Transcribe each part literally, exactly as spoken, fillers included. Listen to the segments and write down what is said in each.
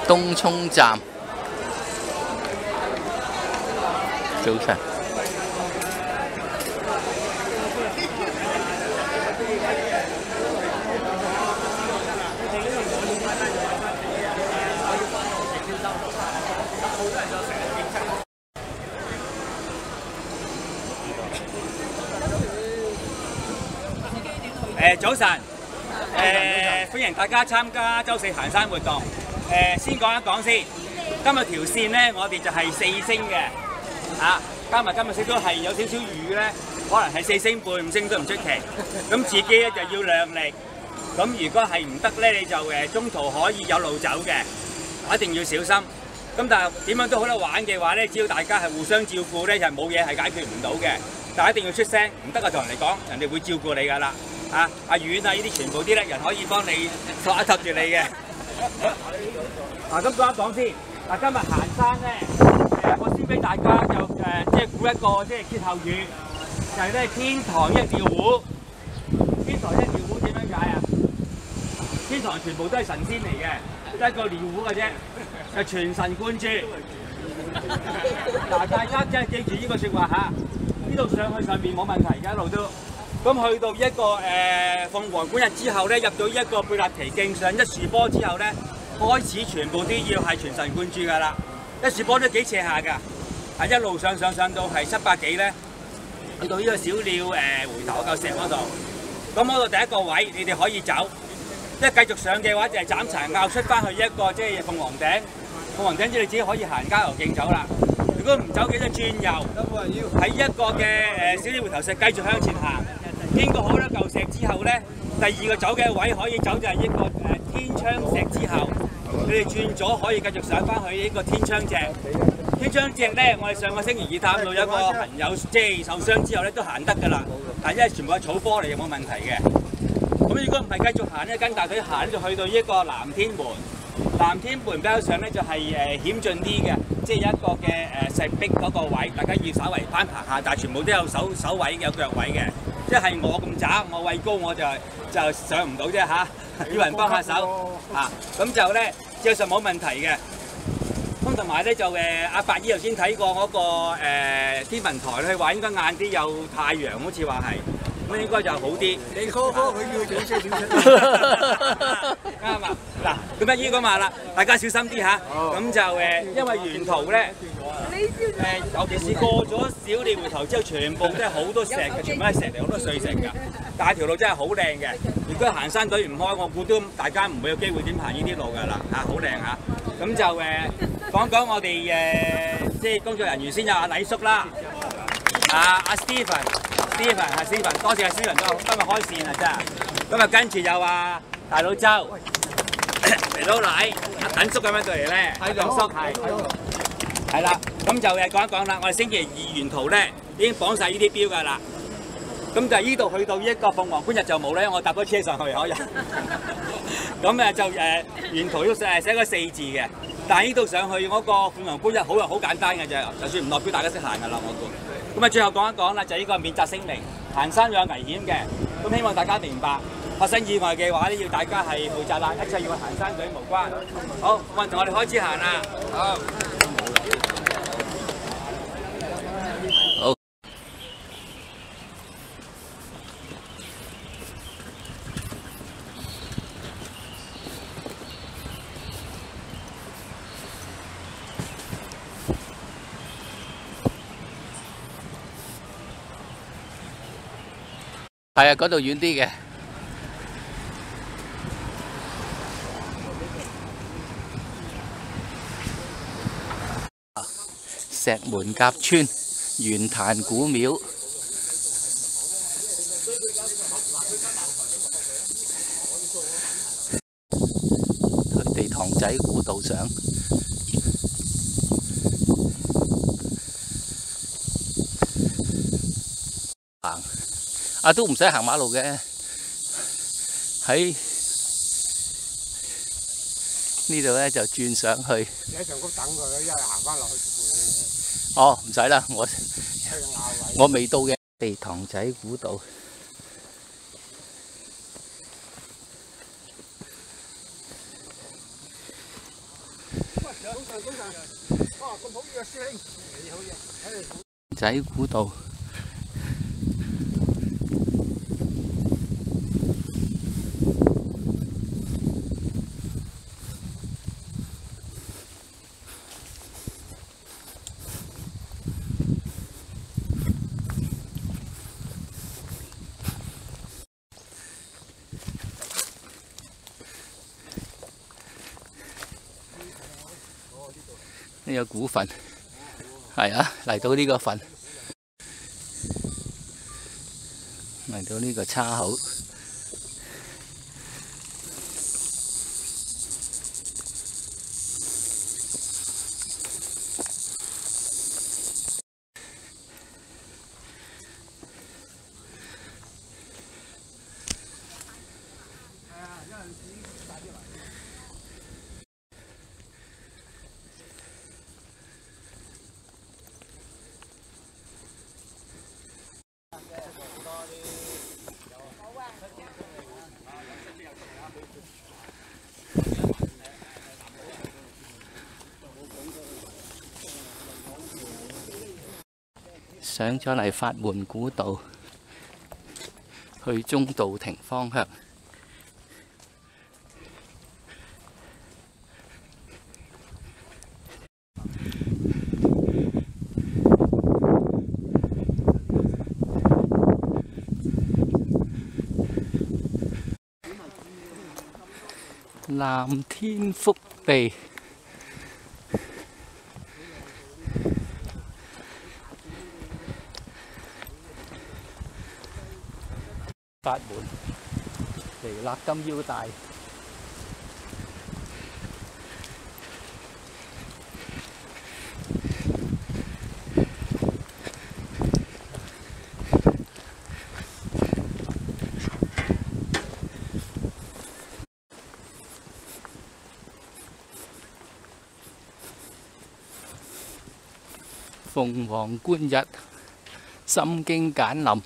東涌站，早晨。 誒早晨，誒歡迎大家參加週四行山活動。誒先講一講先，今日條線咧，我哋就係四星嘅，啊，加埋今日少少係有少少雨咧，可能係四星半五星都唔出奇。咁自己咧就要量力。咁如果係唔得咧，你就誒中途可以有路走嘅，一定要小心。咁但係點樣都好得玩嘅話咧，只要大家係互相照顧咧，就冇嘢係解決唔到嘅。但係一定要出聲，唔得就同人哋講，人哋會照顧你㗎啦。啊，阿遠啊，呢啲全部啲叻人可以幫你托一托住你嘅。嗱，咁講一講先。嗱，今日行山咧，誒，我先俾大家就誒，即係估一個即係歇後語，就係咧天堂一尿壺。天堂一尿壺點樣解啊？天堂全部都係神仙嚟嘅，得一個尿壺嘅啫，就全神貫注。嗱，大家真係記住呢個説話嚇，呢度上去上面冇問題嘅，一路都。咁去到一個誒、呃、鳳凰館日之後咧，入到一個貝納奇徑上一樹坡之後咧，開始全部都要係全神貫注㗎啦。一樹坡都幾斜下㗎，係一路上上上到係七百幾咧，去到呢個小鳥誒、呃、回頭嗰嚿石嗰度。咁嗰度第一個位你哋可以走，即係繼續上嘅話就係斬柴拗出翻去一個即係鳳凰頂，鳳凰頂之後你自己可以行郊遊徑走啦。如果唔走嘅就轉右，喺一個嘅誒小鳥回頭石繼續向前行。經過好多嚿石之後咧，第二個走嘅位可以走就係一個誒天窗石之後，你哋轉左可以繼續上翻去呢個天窗脊。天窗脊咧，我哋上個星期二探到有個朋友即係受傷之後咧都行得㗎啦，但因為全部係草坡嚟嘅冇問題嘅。咁如果唔係繼續行咧，跟大隊行咧就去到一個藍天門。藍天門比較上咧就係誒險峻啲嘅，即係一個嘅誒石壁嗰個位，大家要稍為攀爬下，但係全部都有手手位有腳位嘅。即係我咁渣，我畏高我就就上唔到啫嚇，要人幫下手嚇，咁就咧技術上冇問題嘅。咁同埋咧就誒阿伯姨頭先睇過嗰個誒天文台咧，佢話應該晏啲有太陽，好似話係，咁應該就好啲。你 call call 佢要點先點出？啱啊！嗱，咁啊依個話啦，大家小心啲嚇。咁就誒，因為沿途咧。誒，尤其是過咗小鳥回頭之後，全部都係好多石嘅，全部都係石嚟，好多碎石㗎。但係條路真係好靚嘅。如果行山隊唔開，我估都大家唔會有機會點行呢啲路㗎啦。嚇，好靚嚇。咁就誒講講我哋誒即係工作人員先，有阿禮叔啦，阿阿 Stephen，Stephen 係 Stephen， 多謝阿 Stephen 都今日開線啊真係。咁啊跟住有阿大佬周、肥佬奶、阿等叔咁樣過嚟咧，等叔係。係啦，咁就誒講一講啦。我哋星期二沿途咧已經綁晒呢啲標㗎啦。咁就呢度去到一個鳳凰觀日就冇咧，我搭咗車上去可以。咁誒就誒沿途都誒寫個四字嘅，但係呢度上去嗰個鳳凰觀日好好簡單嘅啫，就算唔落標大家識行㗎啦，我估。咁啊最後講一講啦，就係呢個免責聲明，行山有危險嘅，咁希望大家明白。發生意外嘅話咧，要大家係負責啦，一切要行山隊無關。好，咁我哋開始行啦。好。 係啊，嗰度遠啲嘅。石門甲村玄壇古廟，地塘仔古道上。行啊，都唔使行馬路嘅，喺呢度咧就轉上去。 你喺上高等佢，一係行翻落去。 哦，唔使啦，我我未到嘅。地塘仔古道。 早晨，早晨。哇，咁好嘅師兄，你好嘅。 仔古道。呢個古墳係啊，嚟到呢個墳，嚟到呢個叉口。上咗嚟法門古道，去中道亭方向。藍天福地。法門彌勒金腰帶，鳳凰觀日，心經簡林。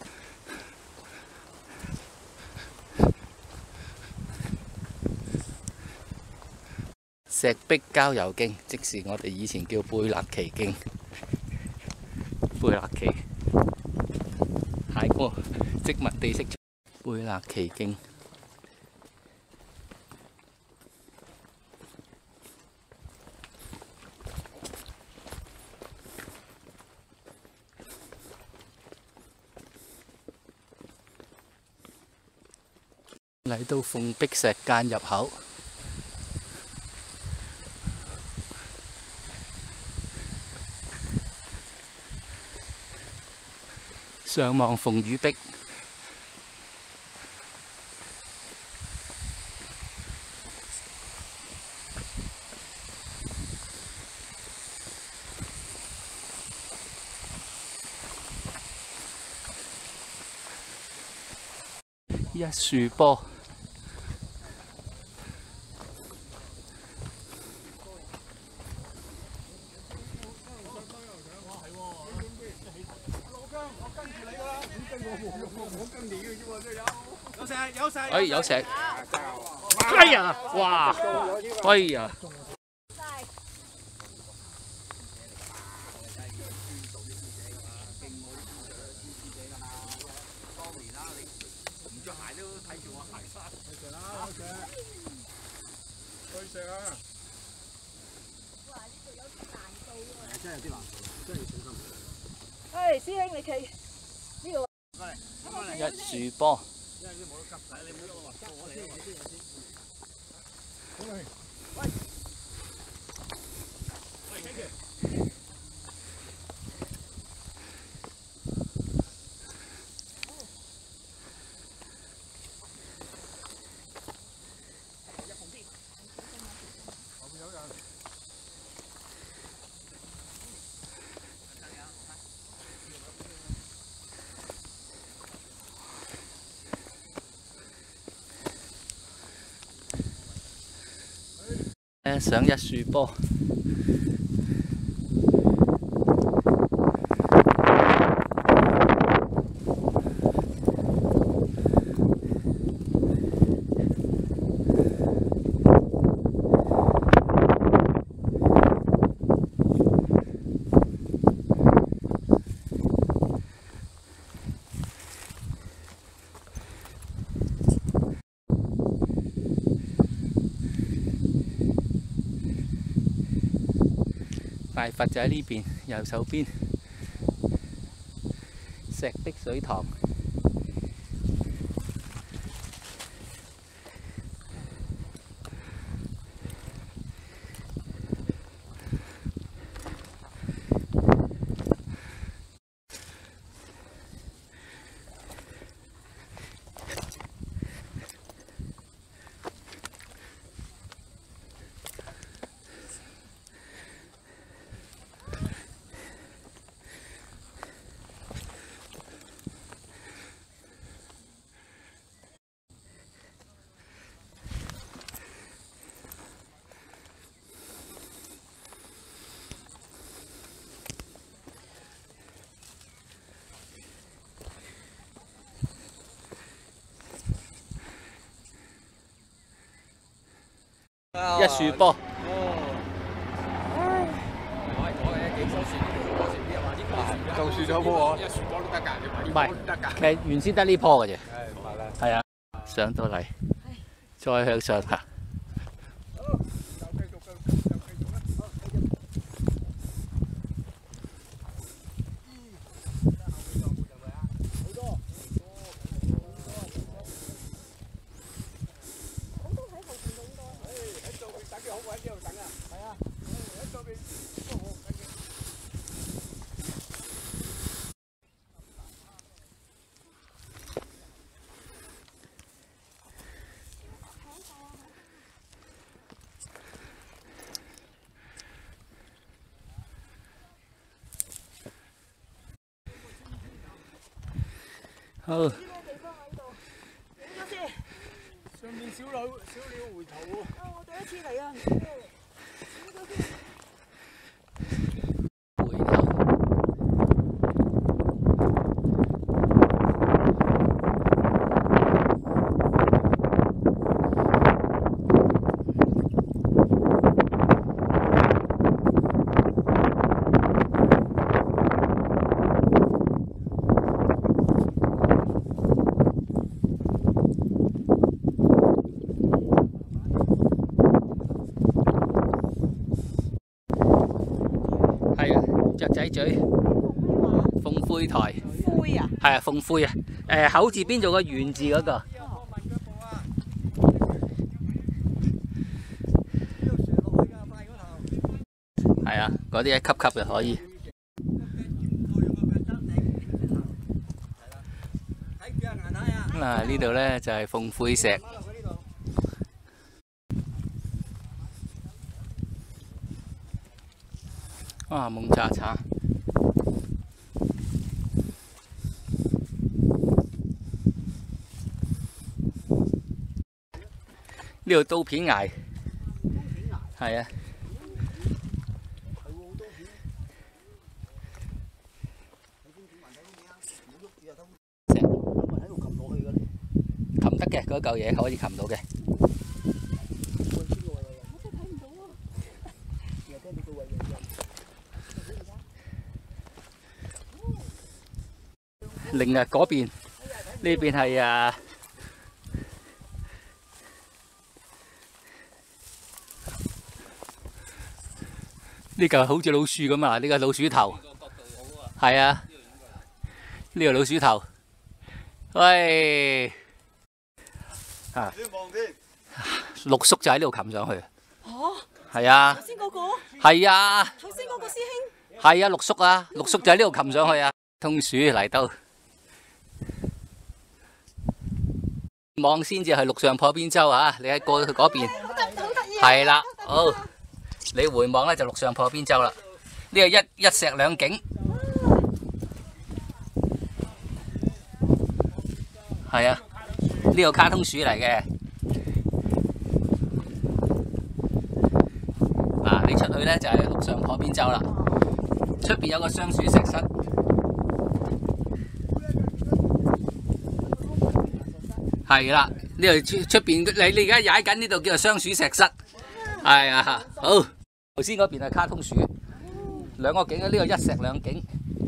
石壁郊遊徑，即是我哋以前叫貝勒奇徑。貝勒奇蟹過植物地色貝勒奇徑。嚟到鳳壁石澗入口。上望鳳羽壁，一樹坡。 有石， 哎，有石。哎呀，哇！哎呀！ 去石啊！哇！呢度有啲難度喎。真係有啲難度，真係要小心。誒，師兄你企呢度。 一樹坡。 因為你冇得急仔，你唔好話我先，我先，我先。好嚟，喂，喂，跟住。入旁邊。後邊有人。 上一樹坡， 大佛就喺呢邊右手邊，石壁水塘。一樹波。 就樹咗波， 一樹波都得㗎，你買呢波都得㗎。其實原先得呢棵嘅啫。係啊，上到嚟，再向上行。好。 上面小鳥小鳥回頭喎。 啊！我第一次嚟啊。 回頭。雀仔咀鳳灰台， 灰啊， 係啊，鳳灰啊，誒口字邊做個圓字嗰個，係啊，嗰啲一級級就可以。嗱呢度咧就係鳳灰石。哇，蒙查查！呢度刀片崖，係啊。擒得嘅，嗰嚿嘢可以擒到嘅。另啊嗰邊，呢邊係啊呢嚿好似老鼠咁啊！呢個老鼠頭，係啊，呢個老鼠頭，喂，啊，六叔就喺呢度擒上去。嚇！係啊。頭先嗰個？係啊。頭先嗰個師兄？係啊，六叔啊，六叔就喺呢度擒上去啊。通鼠嚟到。望先至係陸上破邊洲啊！你喺過去嗰邊，係啦，好，你回望咧就陸上破邊洲啦。呢個一一石兩景，係啊，呢個卡通鼠嚟嘅。嗱，你出去咧就係陸上破邊洲啦。出邊有個雙鼠石室。係啦，呢度出出邊你你而家踩緊呢度叫做雙鼠石室，係啊，好。頭先嗰邊係卡通鼠，兩個景啊，呢個一石兩景。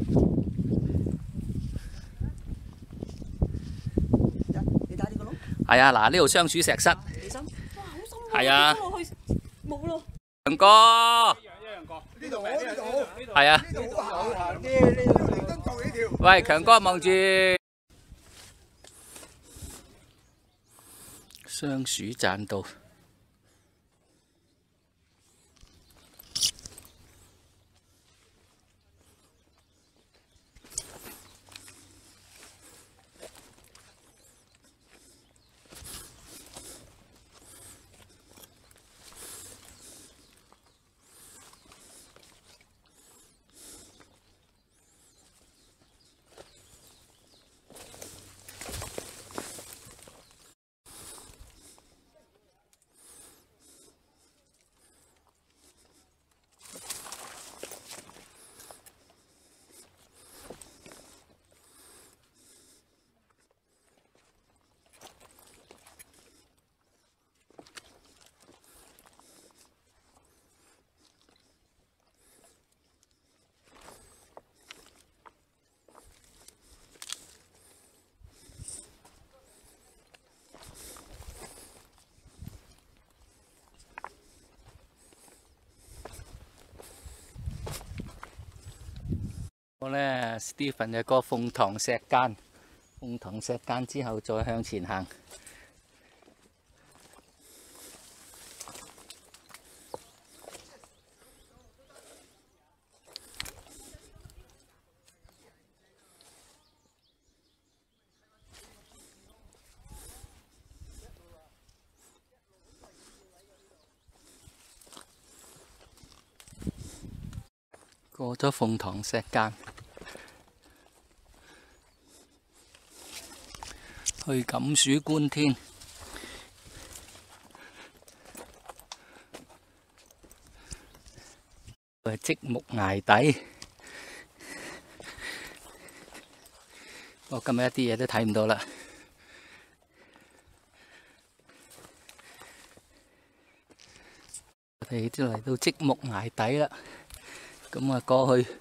你打呢個窿？係啊，嗱呢度雙鼠石室。幾深？哇，好深喎！係啊。落去冇咯。楊哥。一樣一樣過。呢呢度呢度好， 係啊。 呢度好行啲，呢度彌敦道呢條。 喂，強哥望住雙鼠棧道。我呢 Stephen 嘅歌鳳塘石澗，鳳塘石澗之後再向前行。過咗鳳塘石澗，去錦鼠觀天。係積木崖底。我今日一啲嘢都睇唔到啦。我哋都嚟到積木崖底啦。咁啊，過去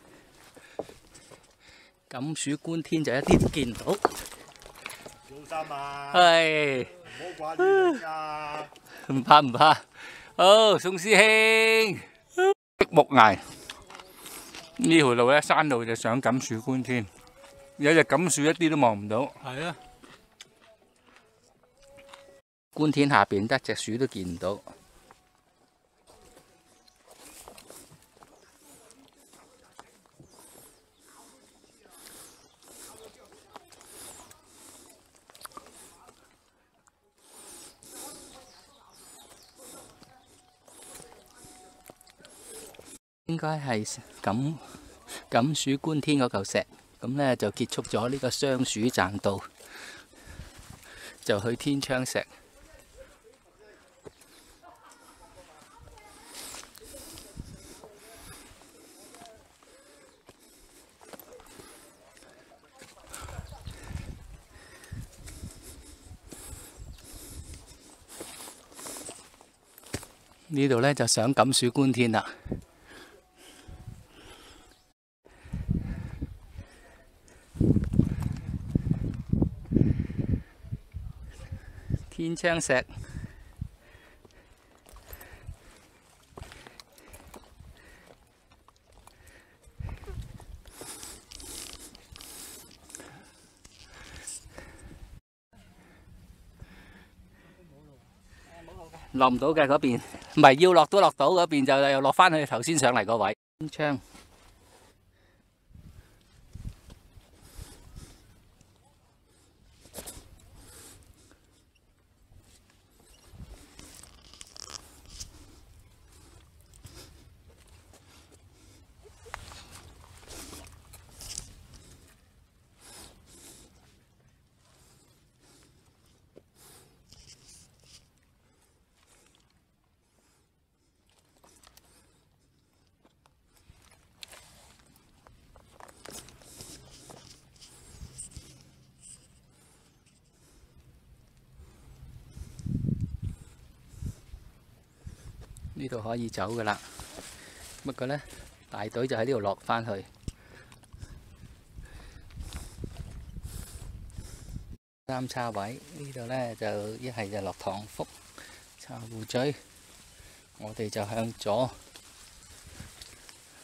錦鼠觀天就一啲都見唔到。 小心啊！ 係。 唔好掛住人啊！ 唔怕唔怕。好，宋師兄。積木崖呢條路咧，山路就上錦鼠觀天，有隻錦鼠一啲都望唔到。 係啊。 觀天下邊得隻鼠都見唔到。應該係錦錦鼠觀天嗰嚿石，咁呢就結束咗呢個雙鼠棧道，就去天窗石。呢度呢就上錦鼠觀天啦。天窗石，落唔到嘅嗰邊，唔係要落都落到嗰邊，就又落翻去頭先上嚟個位。天窗。呢度可以走噶啦，不過呢，大隊就喺呢度落返去。三叉位呢度呢，就一係就落塘福、茶壺咀，我哋就向左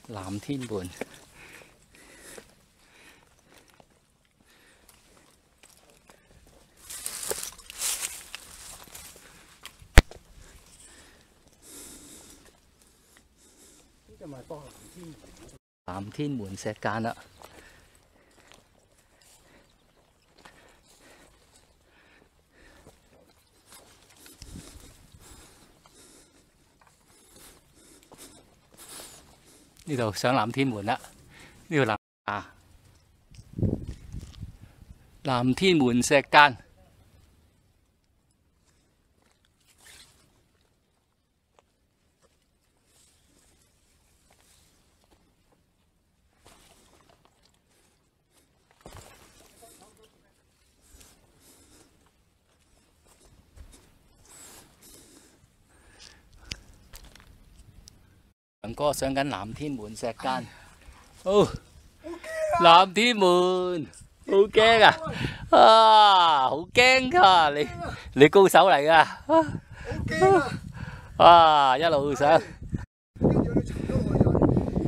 南天門。 呢就咪當南天門。 南天門石澗啦。呢度上南天門啦，呢度南啊，南天門石澗。強哥上緊南天門石澗，哦，南天門，好驚啊！啊，好驚噶，你你高手嚟噶， 好驚啊！ 啊，一路上， 跟住你沉咗去又，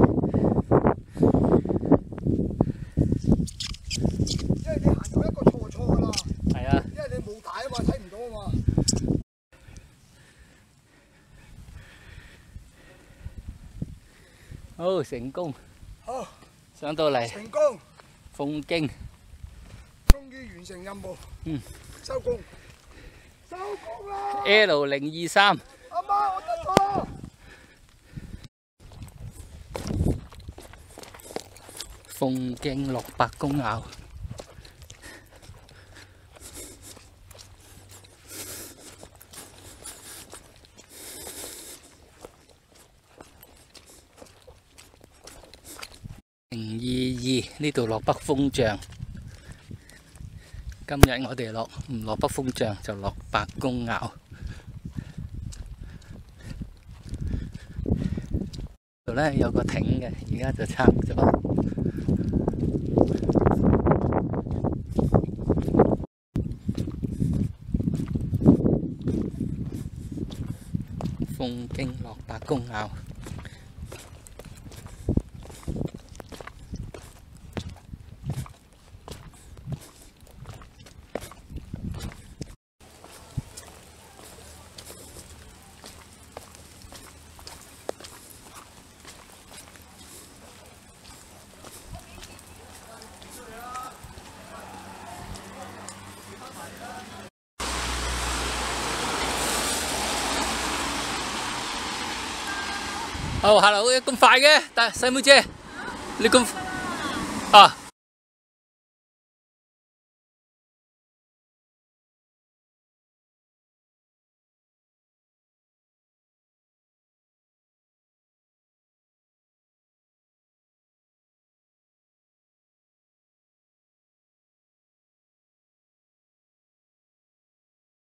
因為你行到一個錯錯噶啦， 係啊， 因為你冇帶啊嘛，睇唔到啊嘛。 好成功， 好， 上到嚟成功， 鳳徑， 終於完成任務。 嗯， 收工，收工啦 L 零二三， 阿媽，我得咗啦。 鳳徑落白公坳。零二二呢度落北風象，今日我哋落唔落北風象就落白公坳。度咧有個艇嘅，而家就拆咗。鳳徑落白公坳。哦，hello，咁快嘅，但細妹姐，你咁啊？